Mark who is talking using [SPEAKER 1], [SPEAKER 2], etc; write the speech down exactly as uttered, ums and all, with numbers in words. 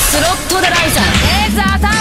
[SPEAKER 1] スロットドライザーレーザーアタック。